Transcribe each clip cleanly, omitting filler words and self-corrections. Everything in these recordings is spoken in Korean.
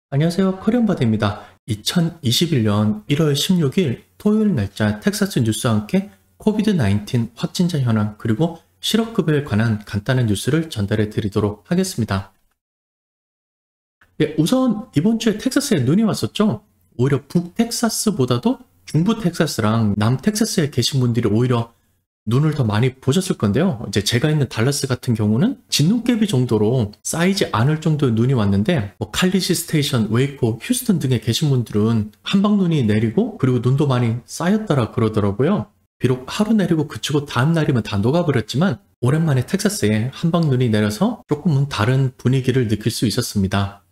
안녕하세요. 커리언바디입니다. 2021년 1월 16일 토요일 날짜 텍사스 뉴스와 함께 코비드-19 확진자 현황 그리고 실업급여에 관한 간단한 뉴스를 전달해 드리도록 하겠습니다. 우선 이번 주에 텍사스에 눈이 왔었죠. 오히려 북텍사스보다도 중부 텍사스랑 남 텍사스에 계신 분들이 오히려 눈을 더 많이 보셨을 건데요. 이제 제가 있는 달라스 같은 경우는 진눈깨비 정도로 쌓이지 않을 정도의 눈이 왔는데 칼리지 스테이션, 웨이코, 휴스턴 등에 계신 분들은 한방눈이 내리고 그리고 눈도 많이 쌓였더라 그러더라고요. 비록 하루 내리고 그치고 다음 날이면 다 녹아버렸지만 오랜만에 텍사스에 한방눈이 내려서 조금은 다른 분위기를 느낄 수 있었습니다.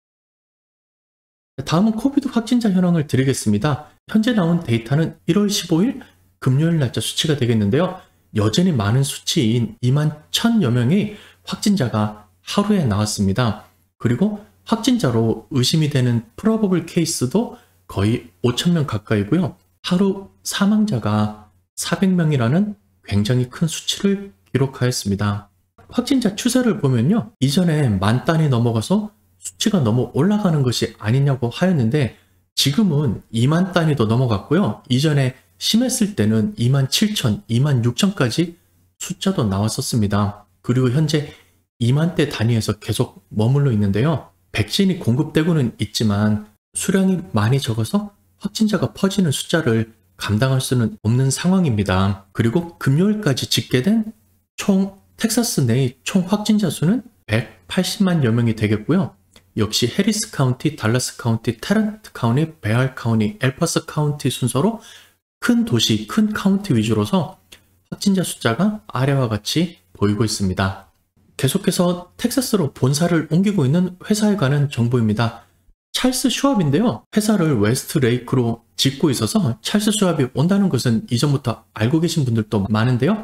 다음은 코비드 확진자 현황을 드리겠습니다. 현재 나온 데이터는 1월 15일 금요일 날짜 수치가 되겠는데요. 여전히 많은 수치인 2만 1000여 명의 확진자가 하루에 나왔습니다. 그리고 확진자로 의심이 되는 프로버블 케이스도 거의 5,000명 가까이고요. 하루 사망자가 400명이라는 굉장히 큰 수치를 기록하였습니다. 확진자 추세를 보면요. 이전에 만 단위 넘어가서 수치가 너무 올라가는 것이 아니냐고 하였는데 지금은 2만 단위도 넘어갔고요. 이전에 심했을 때는 27,000, 26,000까지 숫자도 나왔었습니다. 그리고 현재 2만대 단위에서 계속 머물러 있는데요. 백신이 공급되고는 있지만 수량이 많이 적어서 확진자가 퍼지는 숫자를 감당할 수는 없는 상황입니다. 그리고 금요일까지 집계된 총 텍사스 내의 총 확진자 수는 180만여 명이 되겠고요. 역시 해리스 카운티, 달라스 카운티, 테런트 카운티, 베알 카운티, 엘파스 카운티 순서로 큰 도시, 큰 카운티 위주로서 확진자 숫자가 아래와 같이 보이고 있습니다. 계속해서 텍사스로 본사를 옮기고 있는 회사에 관한 정보입니다. 찰스 슈왑인데요. 회사를 웨스트 레이크로 짓고 있어서 찰스 슈왑이 온다는 것은 이전부터 알고 계신 분들도 많은데요.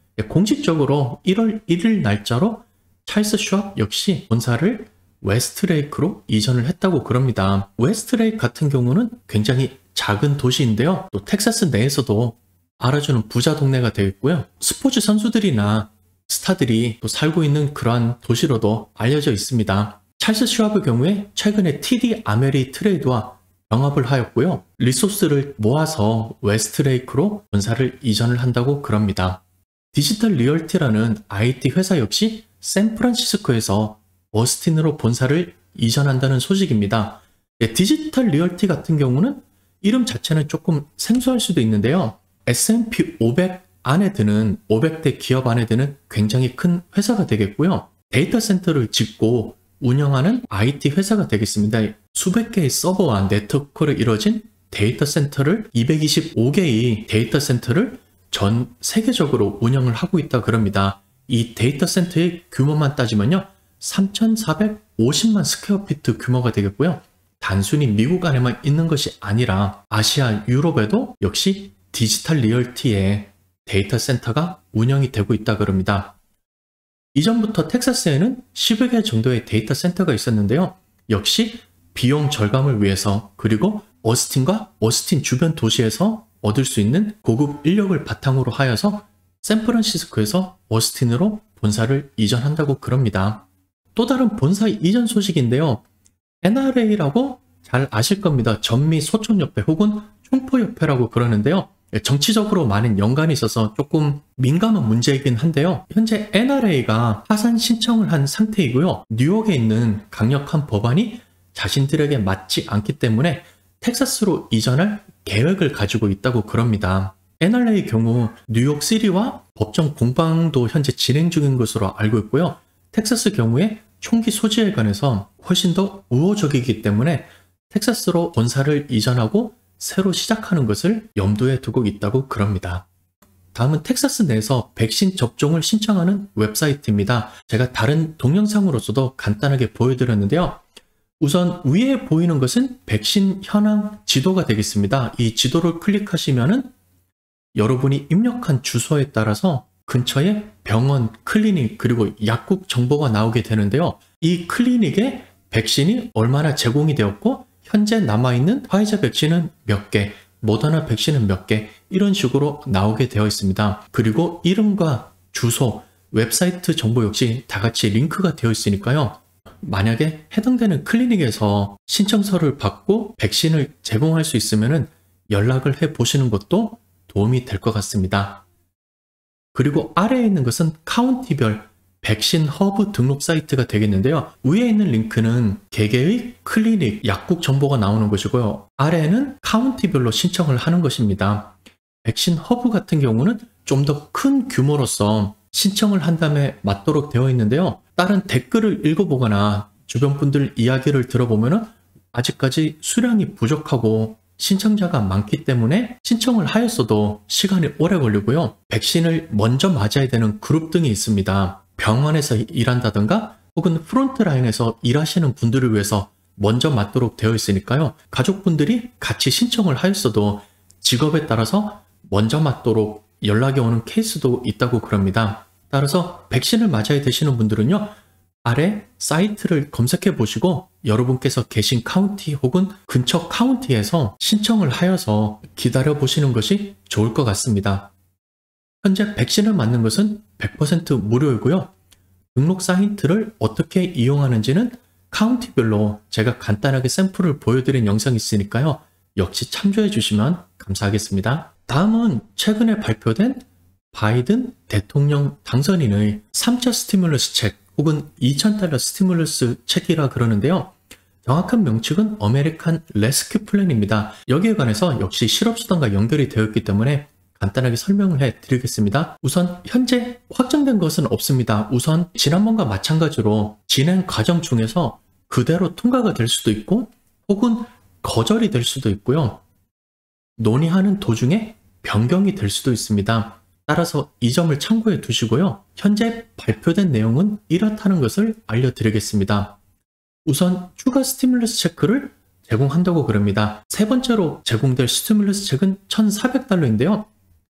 공식적으로 1월 1일 날짜로 찰스 슈왑 역시 본사를 웨스트 레이크로 이전을 했다고 그럽니다. 웨스트 레이크 같은 경우는 굉장히 작은 도시인데요. 또 텍사스 내에서도 알아주는 부자 동네가 되겠고요. 스포츠 선수들이나 스타들이 또 살고 있는 그러한 도시로도 알려져 있습니다. 찰스 슈왑의 경우에 최근에 TD 아메리 트레이드와 병합을 하였고요. 리소스를 모아서 웨스트레이크로 본사를 이전을 한다고 그럽니다. 디지털 리얼티라는 IT 회사 역시 샌프란시스코에서 어스틴으로 본사를 이전한다는 소식입니다. 디지털 리얼티 같은 경우는 이름 자체는 조금 생소할 수도 있는데요. S&P 500 안에 드는 500대 기업 안에 드는 굉장히 큰 회사가 되겠고요. 데이터 센터를 짓고 운영하는 IT 회사가 되겠습니다. 수백 개의 서버와 네트워크로 이루어진 데이터 센터를 225개의 데이터 센터를 전 세계적으로 운영을 하고 있다 그럽니다. 이 데이터 센터의 규모만 따지면요. 3,450만 스퀘어피트 규모가 되겠고요. 단순히 미국 안에만 있는 것이 아니라 아시아, 유럽에도 역시 디지털 리얼티의 데이터 센터가 운영이 되고 있다 그럽니다. 이전부터 텍사스에는 10여 개 정도의 데이터 센터가 있었는데요. 역시 비용 절감을 위해서 그리고 어스틴과 어스틴 주변 도시에서 얻을 수 있는 고급 인력을 바탕으로 하여서 샌프란시스코에서 어스틴으로 본사를 이전한다고 그럽니다. 또 다른 본사 이전 소식인데요. NRA라고 잘 아실 겁니다. 전미 소총협회 혹은 총포협회라고 그러는데요. 정치적으로 많은 연관이 있어서 조금 민감한 문제이긴 한데요. 현재 NRA가 파산 신청을 한 상태이고요. 뉴욕에 있는 강력한 법안이 자신들에게 맞지 않기 때문에 텍사스로 이전할 계획을 가지고 있다고 그럽니다. NRA의 경우 뉴욕시리와 법정 공방도 현재 진행 중인 것으로 알고 있고요. 텍사스 경우에 총기 소지에 관해서 훨씬 더 우호적이기 때문에 텍사스로 본사를 이전하고 새로 시작하는 것을 염두에 두고 있다고 그럽니다. 다음은 텍사스 내에서 백신 접종을 신청하는 웹사이트입니다. 제가 다른 동영상으로서도 간단하게 보여드렸는데요. 우선 위에 보이는 것은 백신 현황 지도가 되겠습니다. 이 지도를 클릭하시면은 여러분이 입력한 주소에 따라서 근처에 병원, 클리닉, 그리고 약국 정보가 나오게 되는데요. 이 클리닉에 백신이 얼마나 제공이 되었고 현재 남아있는 화이자 백신은 몇 개, 모더나 백신은 몇 개 이런 식으로 나오게 되어 있습니다. 그리고 이름과 주소, 웹사이트 정보 역시 다 같이 링크가 되어 있으니까요. 만약에 해당되는 클리닉에서 신청서를 받고 백신을 제공할 수 있으면 연락을 해 보시는 것도 도움이 될 것 같습니다. 그리고 아래에 있는 것은 카운티별 백신 허브 등록 사이트가 되겠는데요. 위에 있는 링크는 개개의 클리닉, 약국 정보가 나오는 것이고요. 아래에는 카운티별로 신청을 하는 것입니다. 백신 허브 같은 경우는 좀 더 큰 규모로서 신청을 한 다음에 맞도록 되어 있는데요. 다른 댓글을 읽어보거나 주변 분들 이야기를 들어보면 아직까지 수량이 부족하고 신청자가 많기 때문에 신청을 하였어도 시간이 오래 걸리고요. 백신을 먼저 맞아야 되는 그룹 등이 있습니다. 병원에서 일한다든가 혹은 프론트라인에서 일하시는 분들을 위해서 먼저 맞도록 되어 있으니까요. 가족분들이 같이 신청을 하였어도 직업에 따라서 먼저 맞도록 연락이 오는 케이스도 있다고 그럽니다. 따라서 백신을 맞아야 되시는 분들은요. 아래 사이트를 검색해 보시고 여러분께서 계신 카운티 혹은 근처 카운티에서 신청을 하여서 기다려 보시는 것이 좋을 것 같습니다. 현재 백신을 맞는 것은 100% 무료이고요. 등록 사이트를 어떻게 이용하는지는 카운티별로 제가 간단하게 샘플을 보여드린 영상이 있으니까요. 역시 참조해 주시면 감사하겠습니다. 다음은 최근에 발표된 바이든 대통령 당선인의 3차 스티뮬러스 책 혹은 $2,000 스티뮬러스 책이라 그러는데요. 정확한 명칭은 아메리칸 레스큐 플랜입니다. 여기에 관해서 역시 실업수단과 연결이 되어 있기 때문에 간단하게 설명을 해 드리겠습니다. 우선 현재 확정된 것은 없습니다. 우선 지난번과 마찬가지로 진행 과정 중에서 그대로 통과가 될 수도 있고 혹은 거절이 될 수도 있고요. 논의하는 도중에 변경이 될 수도 있습니다. 따라서 이 점을 참고해 두시고요. 현재 발표된 내용은 이렇다는 것을 알려드리겠습니다. 우선 추가 스티뮬러스 체크를 제공한다고 그럽니다. 세 번째로 제공될 스티뮬러스 체크는 $1,400인데요.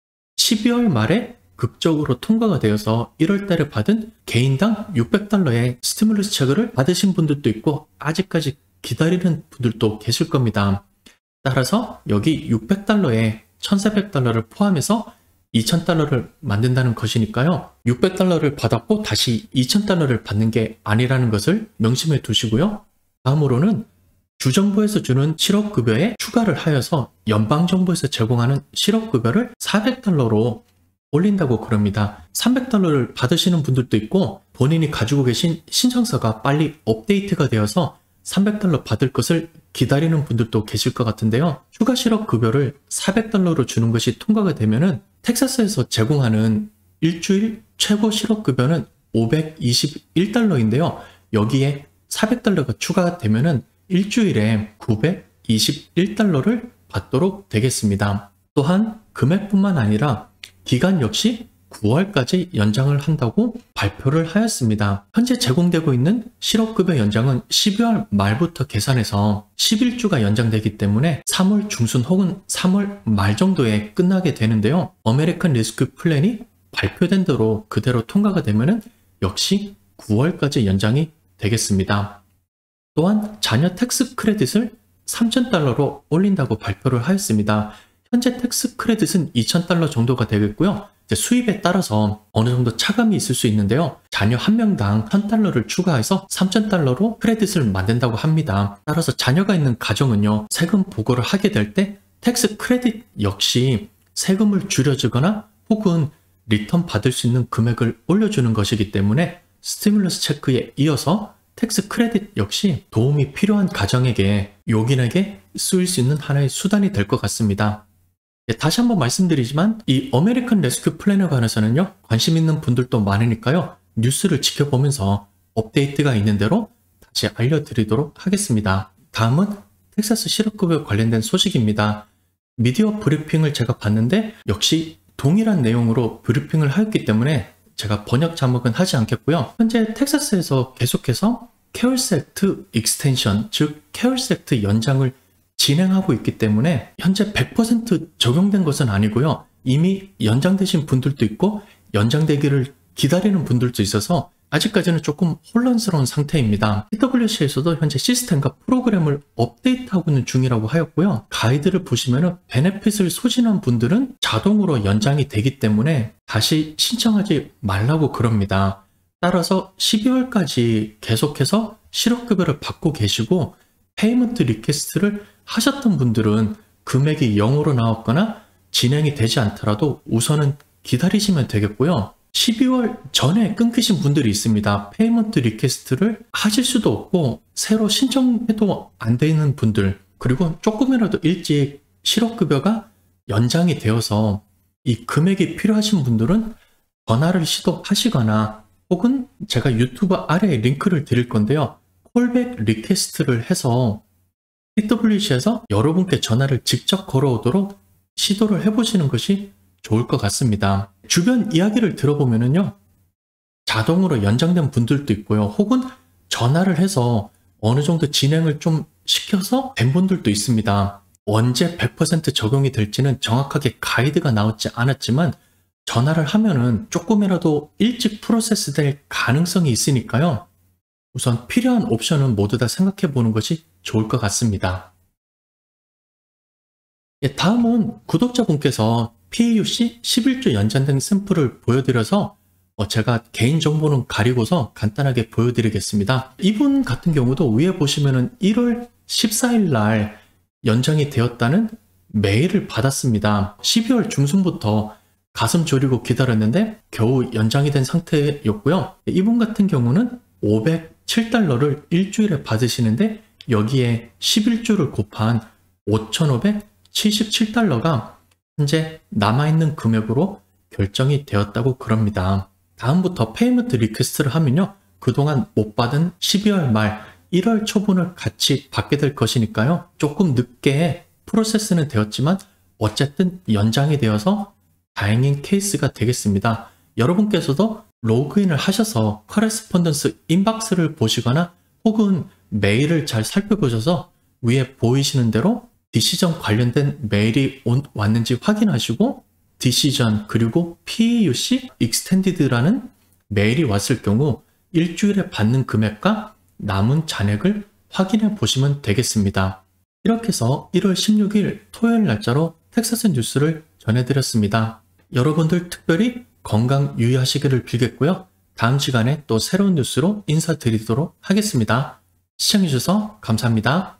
12월 말에 극적으로 통과가 되어서 1월 달에 받은 개인당 $600의 스티뮬러스 체크를 받으신 분들도 있고 아직까지 기다리는 분들도 계실 겁니다. 따라서 여기 $600에 $1,400를 포함해서 $2,000를 만든다는 것이니까요. $600를 받았고 다시 $2,000를 받는 게 아니라는 것을 명심해 두시고요. 다음으로는 주정부에서 주는 실업급여에 추가를 하여서 연방정부에서 제공하는 실업급여를 $400로 올린다고 그럽니다. $300를 받으시는 분들도 있고 본인이 가지고 계신 신청서가 빨리 업데이트가 되어서 $300 받을 것을 기다리는 분들도 계실 것 같은데요. 추가 실업급여를 $400로 주는 것이 통과가 되면은 텍사스에서 제공하는 일주일 최고 실업급여는 $521인데요. 여기에 $400가 추가되면은 일주일에 $921를 받도록 되겠습니다. 또한 금액뿐만 아니라 기간 역시 9월까지 연장을 한다고 발표를 하였습니다. 현재 제공되고 있는 실업급여 연장은 12월 말부터 계산해서 11주가 연장되기 때문에 3월 중순 혹은 3월 말 정도에 끝나게 되는데요. 아메리칸 레스큐 플랜이 발표된 대로 그대로 통과가 되면 역시 9월까지 연장이 되겠습니다. 또한 자녀 텍스 크레딧을 $3,000로 올린다고 발표를 하였습니다. 현재 텍스 크레딧은 $2,000 정도가 되겠고요. 수입에 따라서 어느 정도 차감이 있을 수 있는데요. 자녀 한 명당 $1,000를 추가해서 $3,000로 크레딧을 만든다고 합니다. 따라서 자녀가 있는 가정은요. 세금 보고를 하게 될 때 텍스 크레딧 역시 세금을 줄여주거나 혹은 리턴 받을 수 있는 금액을 올려주는 것이기 때문에 스티뮬러스 체크에 이어서 텍스 크레딧 역시 도움이 필요한 가정에게 요긴하게 쓰일 수 있는 하나의 수단이 될 것 같습니다. 다시 한번 말씀드리지만 이 아메리칸 레스큐 플랜에 관해서는요. 관심 있는 분들도 많으니까요. 뉴스를 지켜보면서 업데이트가 있는 대로 다시 알려드리도록 하겠습니다. 다음은 텍사스 실업급여 관련된 소식입니다. 미디어 브리핑을 제가 봤는데 역시 동일한 내용으로 브리핑을 하였기 때문에 제가 번역 자막은 하지 않겠고요. 현재 텍사스에서 계속해서 케어스 액트 익스텐션, 즉 케어스 액트 연장을 진행하고 있기 때문에 현재 100% 적용된 것은 아니고요. 이미 연장되신 분들도 있고 연장되기를 기다리는 분들도 있어서 아직까지는 조금 혼란스러운 상태입니다. PwC에서도 현재 시스템과 프로그램을 업데이트하고 있는 중이라고 하였고요. 가이드를 보시면 베네핏을 소진한 분들은 자동으로 연장이 되기 때문에 다시 신청하지 말라고 그럽니다. 따라서 12월까지 계속해서 실업급여를 받고 계시고 페이먼트 리퀘스트를 하셨던 분들은 금액이 0으로 나왔거나 진행이 되지 않더라도 우선은 기다리시면 되겠고요. 12월 전에 끊기신 분들이 있습니다. 페이먼트 리퀘스트를 하실 수도 없고 새로 신청해도 안 되는 분들, 그리고 조금이라도 일찍 실업급여가 연장이 되어서 이 금액이 필요하신 분들은 전화를 시도하시거나 혹은 제가 유튜브 아래에 링크를 드릴 건데요. 콜백 리퀘스트를 해서 PWC에서 여러분께 전화를 직접 걸어오도록 시도를 해보시는 것이 좋을 것 같습니다. 주변 이야기를 들어보면요, 자동으로 연장된 분들도 있고요. 혹은 전화를 해서 어느 정도 진행을 좀 시켜서 된 분들도 있습니다. 언제 100% 적용이 될지는 정확하게 가이드가 나오지 않았지만 전화를 하면은 조금이라도 일찍 프로세스 될 가능성이 있으니까요. 우선 필요한 옵션은 모두 다 생각해 보는 것이 좋을 것 같습니다. 다음은 구독자분께서 PAUC 11주 연장된 샘플을 보여드려서 제가 개인정보는 가리고서 간단하게 보여드리겠습니다. 이분 같은 경우도 위에 보시면은 1월 14일 날 연장이 되었다는 메일을 받았습니다. 12월 중순부터 가슴 졸이고 기다렸는데 겨우 연장이 된 상태였고요. 이분 같은 경우는 507달러를 일주일에 받으시는데 여기에 11주를 곱한 5,577달러가 현재 남아있는 금액으로 결정이 되었다고 그럽니다. 다음부터 페이먼트 리퀘스트를 하면요, 그동안 못 받은 12월 말 1월 초분을 같이 받게 될 것이니까요. 조금 늦게 프로세스는 되었지만 어쨌든 연장이 되어서 다행인 케이스가 되겠습니다. 여러분께서도 로그인을 하셔서 커레스폰던스 인박스를 보시거나 혹은 메일을 잘 살펴보셔서 위에 보이시는 대로 디시전 관련된 메일이 왔는지 확인하시고 디시전 그리고 PAUC 익스텐디드라는 메일이 왔을 경우 일주일에 받는 금액과 남은 잔액을 확인해 보시면 되겠습니다. 이렇게 해서 1월 16일 토요일 날짜로 텍사스 뉴스를 전해드렸습니다. 여러분들 특별히 건강 유의하시기를 빌겠고요. 다음 시간에 또 새로운 뉴스로 인사드리도록 하겠습니다. 시청해주셔서 감사합니다.